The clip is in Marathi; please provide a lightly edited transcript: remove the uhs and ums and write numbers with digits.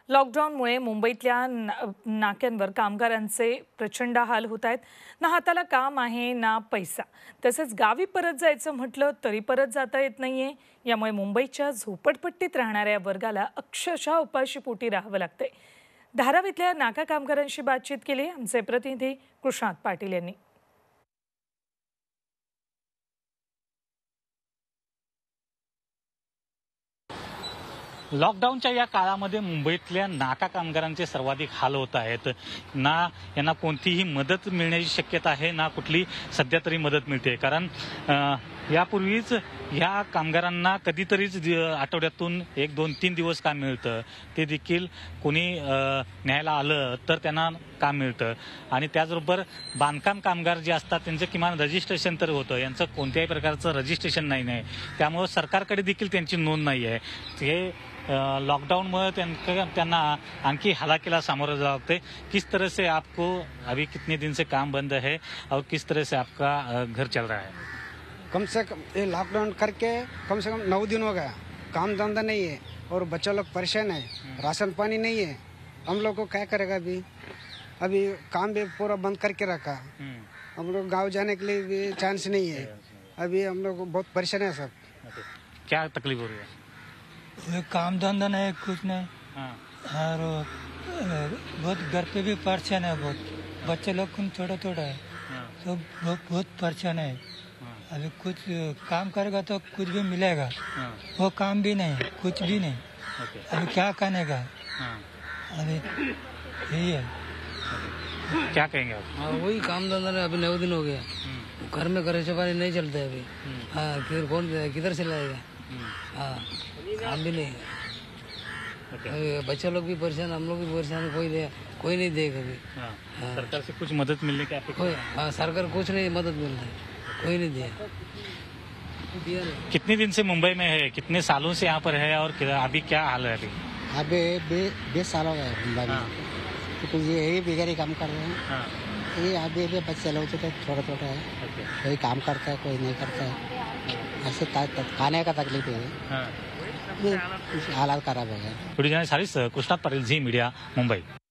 लॉकडाऊनमुळे मुंबईतल्या नाक्यांवर कामगारांचे प्रचंड हाल होत आहेत। ना हाताला काम आहे ना पैसा, तसेच गावी परत जायचं म्हटलं तरी परत जाता येत नाहीये। यामुळे मुंबईच्या झोपडपट्टीत राहणाऱ्या वर्गाला अक्षरशः उपाशीपोटी राहावं लागतंय। धाराव इथल्या नाका कामगारांशी बातचीत केली आमचे प्रतिनिधी कृष्णात पाटील यांनी। लॉकडाऊनच्या या काळामध्ये मुंबईतल्या नाका कामगारांचे सर्वाधिक हाल होत आहेत। ना यांना कोणतीही मदत मिळण्याची शक्यता आहे ना कुठली सध्या तरी मदत मिळते, कारण यापूर्वीच ह्या कामगारांना कधीतरीच आठवड्यातून 1, 2, 3 दिवस काम मिळतं, ते देखील कोणी न्यायला आलं तर त्यांना काम मिळतं। आणि त्याचबरोबर बांधकाम कामगार जे असतात त्यांचं किमान रजिस्ट्रेशन तर होतं, यांचं कोणत्याही प्रकारचं रजिस्ट्रेशन नाही, त्यामुळे सरकारकडे देखील त्यांची नोंद नाही आहे। हे लॉकडाउनमुळे त्यांना आणखी हालाकीला सामोरं जाना लगते। किस तरह से आपको अभी कितने दिन से काम बंद है और किस तरह से आपका घर चल रहा है? कम से कम ये लॉकडाउन करके कम से कम 9 दिन हो गया, काम धंधा नहीं है और बच्चा लोग परेशान है, राशन पानी नहीं है। हम लोग को क्या करेगा? अभी काम भी पूरा बंद करके रखा। हम लोग गांव जाने के लिए भी चांस नहीं है। अभी हम लोग बहुत परेशान है सब। क्या तकलीफ हो रही है? काम धंधा नहीं, कुछ नहीं। और बहुत घर पे भी परेशान है, बहुत बच्चे लोग थोड़ा है, तो बहुत परेशान है। अभी कुछ काम करेगा तो कुछ भी मिलेगा, वो काम भी नहीं, कुछ भी नहीं। अभी क्या करने का? अभी यही है। क्या कहेंगे आप? वही काम धंधा नहीं, अभी 9 दिन हो गया, घर में घर से पानी नहीं चलता है अभी। हाँ, कौन किधर से लाएगा? हाँ, काम भी नहीं है। बच्चे लोग भी परेशान, हम लोग भी परेशान, कोई नहीं देगा अभी। सरकार से कुछ मदद मिलने की अपेक्षा? हाँ, सरकार कुछ नहीं मदद मिल रहा है, कोई नहीं दिया। कितने दिन से मुंबई में है, कितने सालों से यहाँ पर है और अभी क्या हाल है? अभी 20 साल हो गए मुंबई में। तो यही बेगारी काम कर रहे हैं। ये अभी बच्चे लोग तो छोटे है, कोई काम करता है कोई नहीं करता है, ऐसे खाने का तकलीफ है। हालात खराब हो गए। कृष्णात पाटील, झी मीडिया, मुंबई।